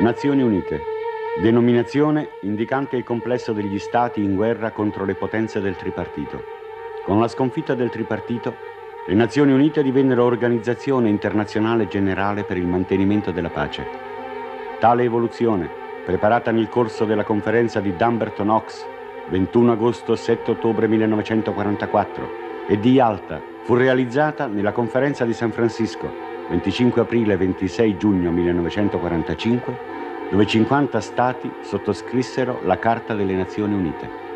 Nazioni Unite, denominazione indicante il complesso degli stati in guerra contro le potenze del tripartito. Con la sconfitta del tripartito, le Nazioni Unite divennero organizzazione internazionale generale per il mantenimento della pace. Tale evoluzione, preparata nel corso della conferenza di Dumbarton Oaks, 21 agosto-7 ottobre 1944, e di Yalta, fu realizzata nella conferenza di San Francisco, 25 aprile e 26 giugno 1945, dove 50 stati sottoscrissero la Carta delle Nazioni Unite.